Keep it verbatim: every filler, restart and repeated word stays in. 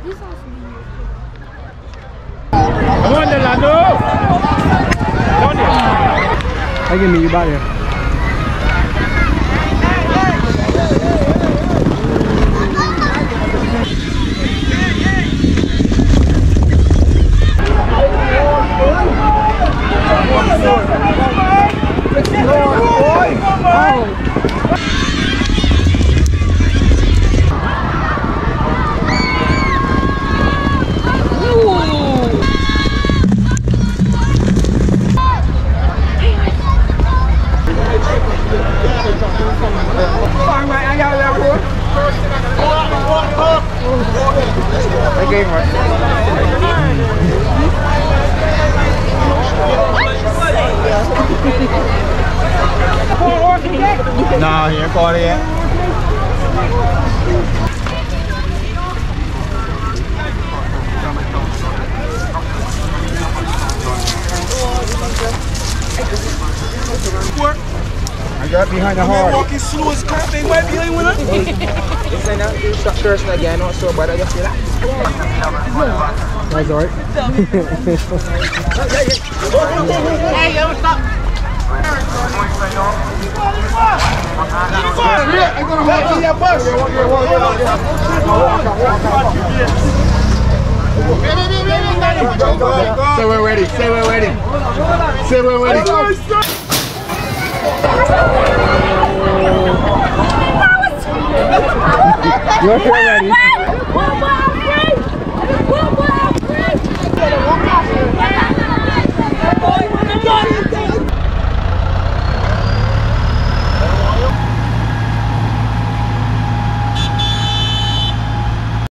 Come on, Delano! I can meet you back there. Nah, he ain't caught it yet. I got behind the horse. Walking slow as crap, they might be with us. If I not do stop first again, not so bad, I just feel like. That's alright. Hey, yo, stop. Say we're ready. Say we're ready. Say we're ready. You're ready.